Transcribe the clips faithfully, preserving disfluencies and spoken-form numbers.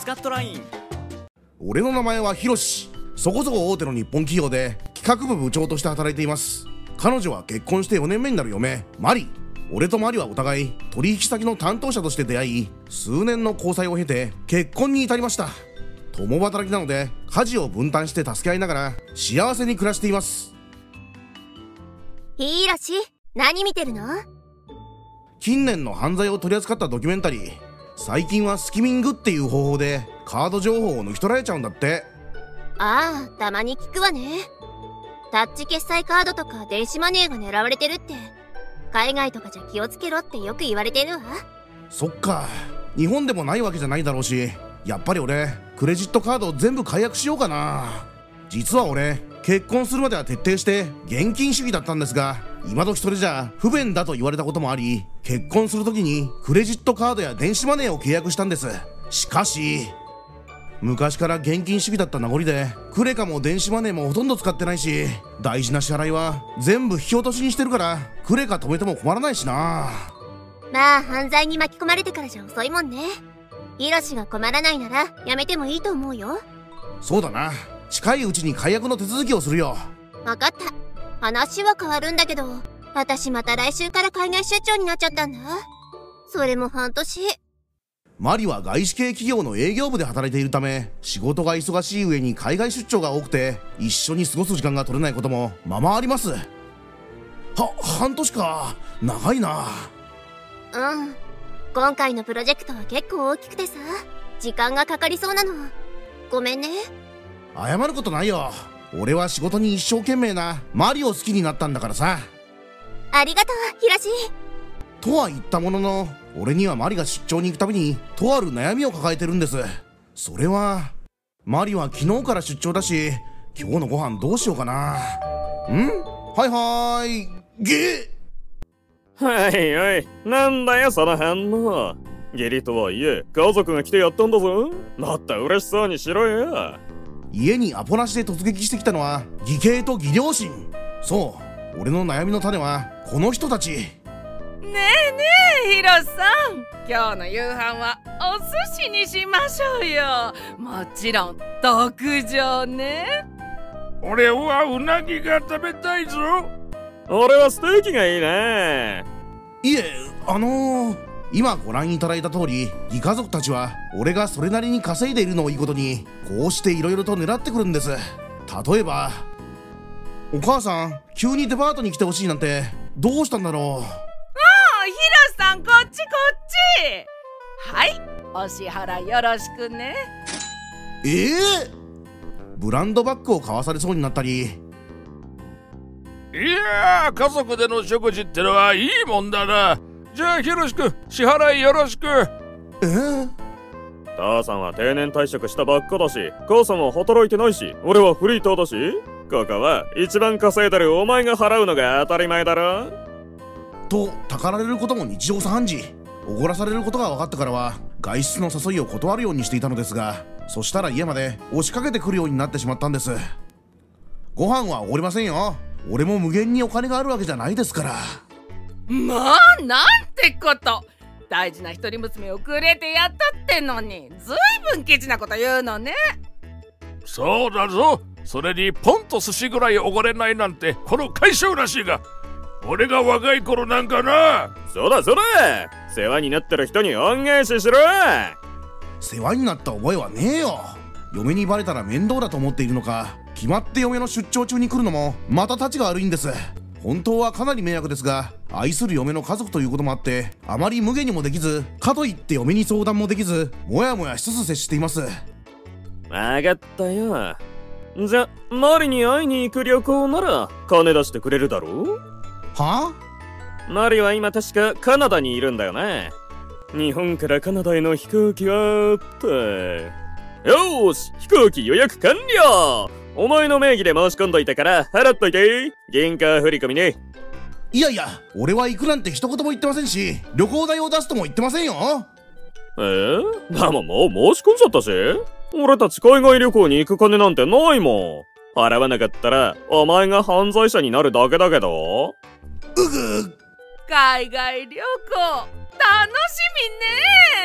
スカットライン。 俺の名前はヒロシ。そこそこ大手の日本企業で企画部部長として働いています。彼女は結婚してよねんめになる嫁マリ。俺とマリはお互い取引先の担当者として出会い、数年の交際を経て結婚に至りました。共働きなので家事を分担して助け合いながら幸せに暮らしています。 ヒロシ、何見てるの？ 近年の犯罪を取り扱ったドキュメンタリー。最近はスキミングっていう方法でカード情報を抜き取られちゃうんだって。 ああ、たまに聞くわね。タッチ決済カードとか電子マネーが狙われてるって。海外とかじゃ気をつけろってよく言われてるわ。 そっか、日本でもないわけじゃないだろうし、やっぱり俺クレジットカードを全部解約しようかな。実は俺結婚するまでは徹底して現金主義だったんですが、今時それじゃ不便だと言われたこともあり、結婚する時にクレジットカードや電子マネーを契約したんです。しかし昔から現金主義だった名残で、クレカも電子マネーもほとんど使ってないし、大事な支払いは全部引き落としにしてるから、クレカ止めても困らないしな。 まあ犯罪に巻き込まれてからじゃ遅いもんね。ヒロシが困らないならやめてもいいと思うよ。 そうだな、近いうちに解約の手続きをするよ。 分かった。話は変わるんだけど、私また来週から海外出張になっちゃったんだ。それも半年。 マリは外資系企業の営業部で働いているため、仕事が忙しい上に海外出張が多くて、一緒に過ごす時間が取れないこともままあります。は、半年か、長いな。 うん、今回のプロジェクトは結構大きくてさ、時間がかかりそうなの。ごめんね。 謝ることないよ。俺は仕事に一生懸命なマリを好きになったんだからさ。 ありがとう、ヒロシ。 とは言ったものの、俺にはマリが出張に行くたびにとある悩みを抱えてるんです。それはマリは昨日から出張だし、今日のご飯どうしようかな。ん？はいはーい。ゲーはいはい、なんだよその反応。義理とはいえ家族が来てやったんだぞ。もっと嬉しそうにしろよ。 家にアポなしで突撃してきたのは義兄と義両親。そう、俺の悩みの種はこの人たち。 ねえねえヒロさん、今日の夕飯はお寿司にしましょうよ。もちろん特上ね。 俺はうなぎが食べたいぞ。 俺はステーキがいいね。 いえ、あのー、今ご覧いただいた通り、義家族たちは俺がそれなりに稼いでいるのをいいことに、こうしていろいろと狙ってくるんです。例えば、お母さん急にデパートに来てほしいなんてどうしたんだろう。 ヒロさん、こっちこっち。はい、お支払いよろしくね。 ええー、ブランドバッグを買わされそうになったり。 いやー、家族での食事ってのはいいもんだな。じゃあヒロシ君、支払いよろしく。 えー、 母さんは定年退職したばっかだし、母さんは働いてないし、俺はフリーターだし、ここは一番稼いでるお前が払うのが当たり前だろ。 とたかられることも日常茶飯事。おごらされることが分かってからは外出の誘いを断るようにしていたのですが、そしたら家まで押しかけてくるようになってしまったんです。ご飯はおごりませんよ。俺も無限にお金があるわけじゃないですから。 まあ、なんてこと。大事な一人娘をくれてやったってのに、ずいぶんケチなこと言うのね。 そうだぞ。それにポンと寿司ぐらいおごれないなんてこの会社らしいが、俺が若い頃なんかな。 そうだそうだ、世話になってる人に恩返ししろ。 世話になった覚えはねえよ。嫁にバレたら面倒だと思っているのか、決まって嫁の出張中に来るのもまたたちが悪いんです。本当はかなり迷惑ですが、愛する嫁の家族ということもあってあまり無下にもできず、かといって嫁に相談もできず、もやもやしつつ接しています。 わかったよ。じゃ、マリに会いに行く旅行なら金出してくれるだろう。 はあ？マリは今確かカナダにいるんだよね。日本からカナダへの飛行機はって。よーし、飛行機予約完了。お前の名義で申し込んどいたから払っといて。銀行振り込みね。 いやいや、俺は行くなんて一言も言ってませんし、旅行代を出すとも言ってませんよ。 えー、でももう申し込んじゃったし。俺たち海外旅行に行く金なんてないもん。払わなかったらお前が犯罪者になるだけだけど。 うぐ。 海外旅行楽しみね。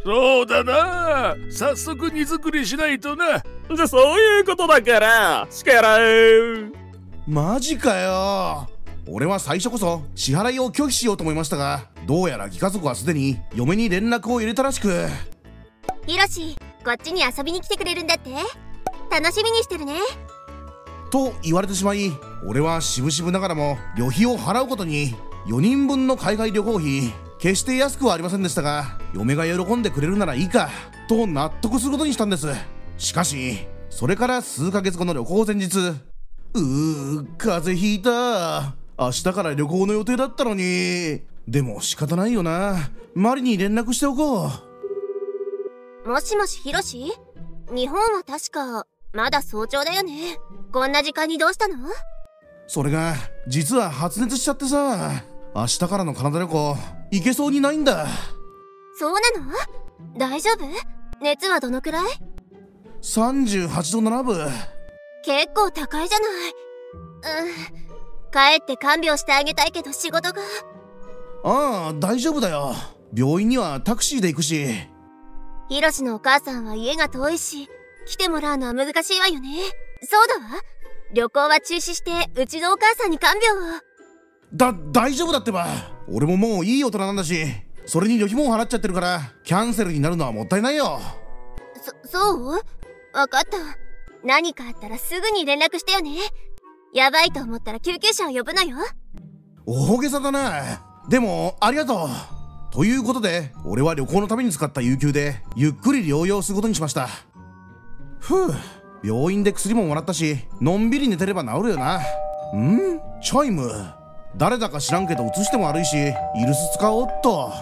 そうだな。早速荷造りしないとな。 じゃあそういうことだから力う。 マジかよ。俺は最初こそ支払いを拒否しようと思いましたが、どうやら義家族はすでに嫁に連絡を入れたらしく。 ヒロシ、こっちに遊びに来てくれるんだって。楽しみにしてるね。 と言われてしまい、俺はしぶしぶながらも旅費を払うことに。よにんぶんの海外旅行費、決して安くはありませんでしたが、嫁が喜んでくれるならいいかと納得することにしたんです。しかしそれから数ヶ月後の旅行前日、うー風邪ひいた。明日から旅行の予定だったのに。でも仕方ないよな。マリに連絡しておこう。もしもしヒロシ、日本は確かまだ早朝だよね。こんな時間にどうしたの？ それが実は発熱しちゃってさ、明日からのカナダ旅行行けそうにないんだ。 そうなの？大丈夫？熱はどのくらい？ さんじゅうはちどななぶ。 結構高いじゃない。うん、帰って看病してあげたいけど仕事が。 ああ大丈夫だよ。病院にはタクシーで行くし。 ヒロシのお母さんは家が遠いし、来てもらうのは難しいわよね。そうだわ、旅行は中止してうちのお母さんに看病を。 だ大丈夫だってば。俺ももういい大人なんだし、それに旅費も払っちゃってるからキャンセルになるのはもったいないよ。 そそう？分かった。何かあったらすぐに連絡してよね。やばいと思ったら救急車を呼ぶのよ。 大げさだな。でもありがとう。ということで俺は旅行のために使った有給でゆっくり療養することにしました。ふう、病院で薬ももらったし、のんびり寝てれば治るよな。ん？チャイム。誰だか知らんけど映しても悪いし、イルス使おうっと。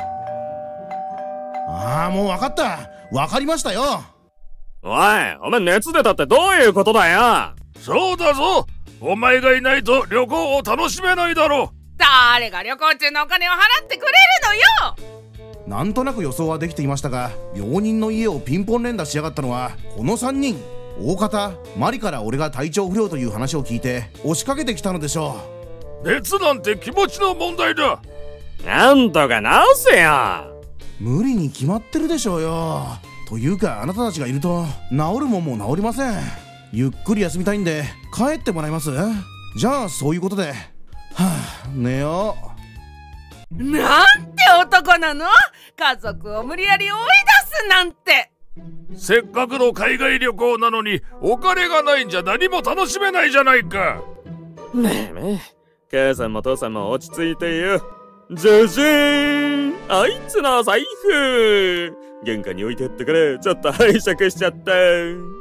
ああもう分かった。分かりましたよ。 おい、お前熱出たってどういうことだよ。 そうだぞ、お前がいないと旅行を楽しめないだろう。 誰が旅行中のお金を払ってくれるのよ。 なんとなく予想はできていましたが、病人の家をピンポン連打しやがったのはこのさんにん。大方マリから俺が体調不良という話を聞いて押しかけてきたのでしょう。熱なんて気持ちの問題だ。 なんとか治せよ。 無理に決まってるでしょうよ。というかあなたたちがいると治るもんも治りません。ゆっくり休みたいんで帰ってもらえます？じゃあそういうことで。はあ、寝よう。なんて男なの？家族を無理やり追い出すなんて。 せっかくの海外旅行なのにお金がないんじゃ何も楽しめないじゃないか。 ねえねえ、母さんも父さんも落ち着いてよ。じゃじーん、あいつの財布玄関に置いてあったからちょっと拝借しちゃった。まあ、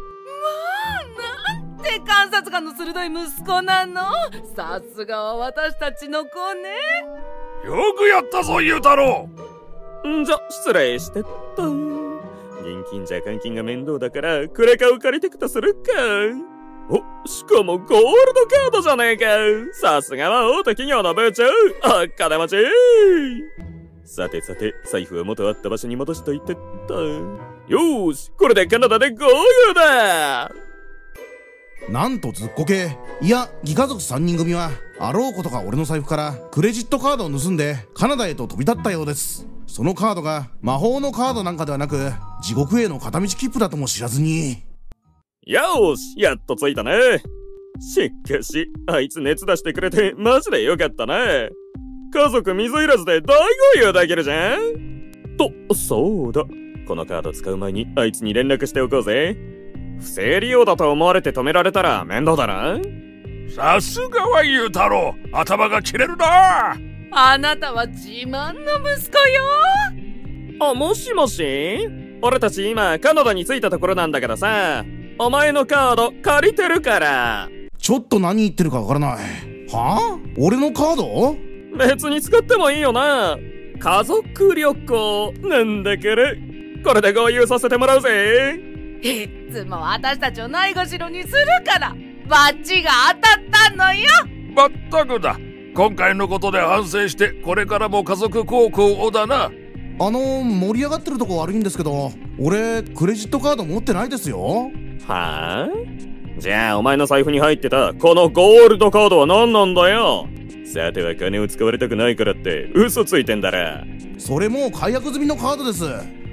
なんて観察眼の鋭い息子なの。さすがは私たちの子ね。 よくやったぞ、ゆうたろう。んじゃ失礼してっと。現金じゃ換金が面倒だからクレカを借りてくとするか。お、しかもゴールドカードじゃねえか。さすがは大手企業の部長、お金持ち。さてさて、財布は元あった場所に戻しといてっと。よーし、これでカナダでゴールだ。 なんとずっこけ、いや義家族さんにん組はあろうことか俺の財布からクレジットカードを盗んでカナダへと飛び立ったようです。そのカードが魔法のカードなんかではなく、地獄への片道切符だとも知らずに。 よーし、やっと着いたね。しかしあいつ熱出してくれてマジでよかったね。家族水入らずで大豪遊できるじゃん。と、そうだ、このカード使う前にあいつに連絡しておこうぜ。不正利用だと思われて止められたら面倒だな。 さすがはゆうたろう、頭が切れるな。 あなたは自慢の息子よ。 あ、もしもし、俺たち今カナダに着いたところなんだけどさ、お前のカード借りてるから。 ちょっと何言ってるかわからない。はあ？俺のカード？ 別に使ってもいいよな。家族旅行なんだから、これで合流させてもらうぜ。 いっつも私たちをないがしろにするからバッチが当たったのよ。 まったくだ、今回のことで反省してこれからも家族孝行をだな。 あの盛り上がってるとこ悪いんですけど、俺クレジットカード持ってないですよ。 はあ？じゃあお前の財布に入ってたこのゴールドカードは何なんだよ。さては金を使われたくないからって嘘ついてんだら。 それもう解約済みのカードです。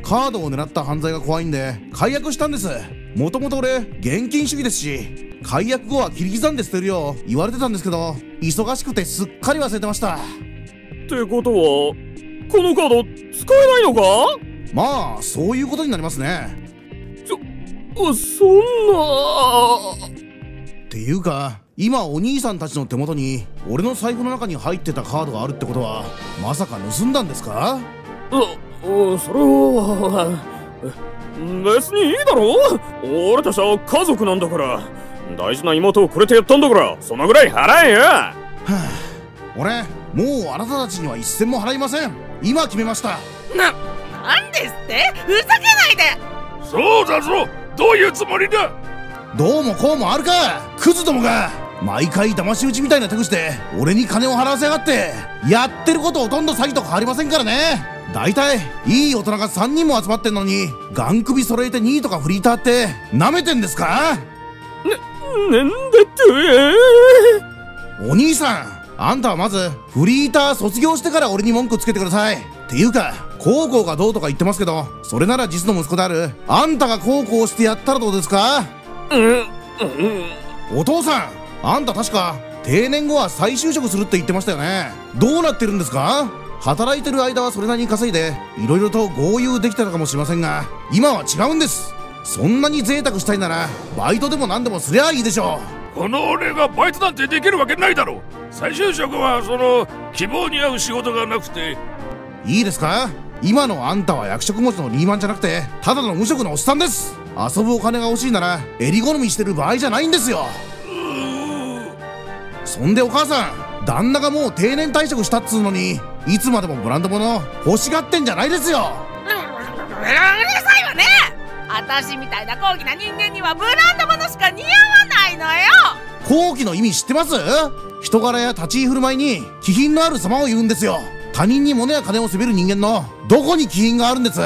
カードを狙った犯罪が怖いんで解約したんです。もともと俺現金主義ですし、解約後は切り刻んで捨てるよう言われてたんですけど、忙しくてすっかり忘れてました。 ってことはこのカード使えないのか？ まあそういうことになりますね。 そそんな。 っていうか今お兄さんたちの手元に俺の財布の中に入ってたカードがあるってことは、まさか盗んだんですか？ ううそれは別にいいだろ。俺たちは家族なんだから。大事な妹をくれてやったんだから、そのぐらい払えよ。はあ、俺もうあなたたちには一銭も払いません。今決めました。 な、なんですって？ふざけないで。 そうだぞ。どういうつもりだ？ どうもこうもあるか、クズどもが。毎回騙し討ちみたいな手口で俺に金を払わせやがって。やってることほとんど詐欺と変わりませんからね。だいたいいい大人がさんにんも集まってんのに、ガン首揃えてにいとかフリーターってなめてんですか？ な、なんだって。 お兄さん、あんたはまずフリーター卒業してから俺に文句つけてください。っていうか高校がどうとか言ってますけど、それなら実の息子であるあんたが高校してやったらどうですか？ うん、うん、 お父さん、あんた確か定年後は再就職するって言ってましたよね。どうなってるんですか？働いてる間はそれなりに稼いでいろいろと豪遊できてたかもしれませんが、今は違うんです。そんなに贅沢したいならバイトでも何でもすりゃいいでしょう。この俺がバイトなんてできるわけないだろう。再就職はその希望に合う仕事がなくて。 いいですか？今のあんたは役職持ちのリーマンじゃなくてただの無職のおっさんです。遊ぶお金が欲しいなら襟好みしてる場合じゃないんですよ。そんでお母さん、旦那がもう定年退職したっつうのにいつまでもブランド物欲しがってんじゃないですよ。 うるさいわね。私みたいな高貴な人間にはブランド物しか似合わないのよ。 高貴の意味知ってます？人柄や立ち居振る舞いに気品のある様を言うんですよ。他人に物や金を責める人間のどこに気品があるんです？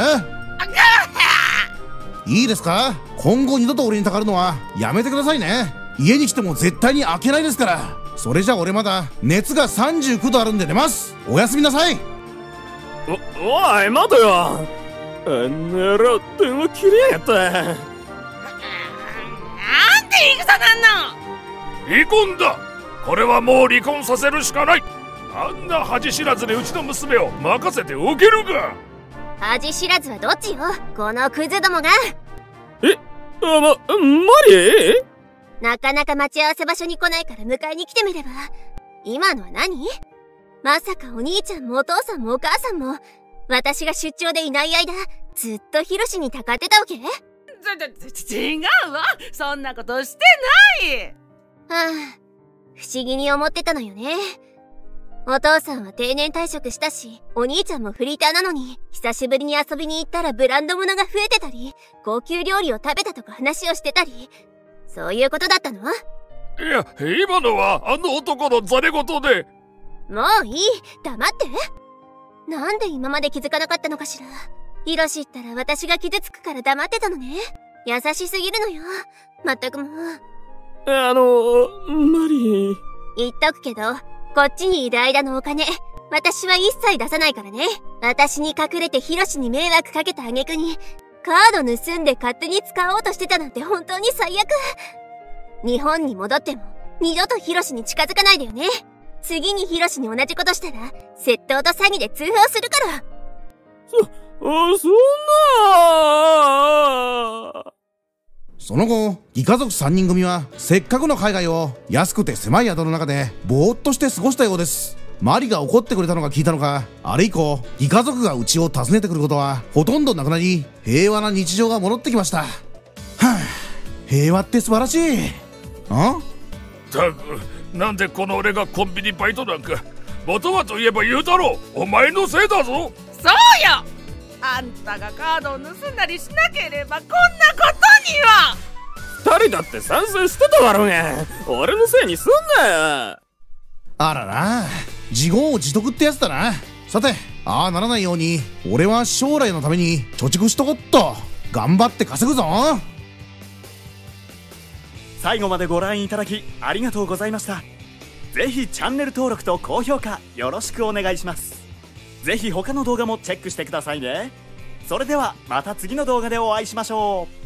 いいですか？今後二度と俺にたかるのはやめてくださいね。家に来ても絶対に開けないですから。それじゃ俺まだ熱がさんじゅうきゅうどあるんで寝ます。おやすみなさい。 お、おい待てよ。あんな野郎電話切りやがった。 なんで戦なんの？ 離婚だ。これはもう離婚させるしかない。あんな恥知らずでうちの娘を任せておけるか。 恥知らずはどっちよ、このクズどもが。 え、あ、ま、マリー？ なかなか待ち合わせ場所に来ないから迎えに来てみれば。今のは何？まさかお兄ちゃんもお父さんもお母さんも私が出張でいない間ずっとヒロシにたかってたわけ？ちょちょ違うわ、そんなことしてない。 はあ、不思議に思ってたのよね。お父さんは定年退職したし、お兄ちゃんもフリーターなのに、久しぶりに遊びに行ったらブランド物が増えてたり、高級料理を食べたとか話をしてたり、そういうことだったの？ いや、今のはあの男のザレ言で。 もういい、黙って。なんで今まで気づかなかったのかしら。ヒロシったら私が傷つくから黙ってたのね。優しすぎるのよ。まったくもう。 あの、マリー。 言っとくけど、こっちにいる間のお金、私は一切出さないからね。私に隠れてヒロシに迷惑かけた挙句に、カード盗んで勝手に使おうとしてたなんて本当に最悪。日本に戻っても、二度とヒロシに近づかないでよね。次にヒロシに同じことしたら、窃盗と詐欺で通報するから。 そ、あ、そんな。 その後、義家族さんにん組はせっかくの海外を安くて狭い宿の中でぼーっとして過ごしたようです。マリが怒ってくれたのが聞いたのか、あれ以降義家族がうちを訪ねてくることはほとんどなくなり、平和な日常が戻ってきました。はぁ、平和って素晴らしい。ん？ たく、なんでこの俺がコンビニバイトなんか。元はといえば言うだろう、お前のせいだぞ。 そうよ、あんたがカードを盗んだりしなければこんなことには。 二人だって賛成してただろうが、俺のせいにすんなよ。 あらら、自業自得ってやつだな。さて、ああならないように俺は将来のために貯蓄しとこっと。頑張って稼ぐぞ。 最後までご覧いただきありがとうございました。ぜひチャンネル登録と高評価よろしくお願いします。ぜひ他の動画もチェックしてくださいね。 それではまた次の動画でお会いしましょう。